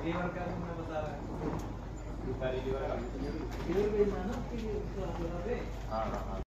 liver का तुमने बता रहा है लीवर का लीवर भी मानो कि हाँ हाँ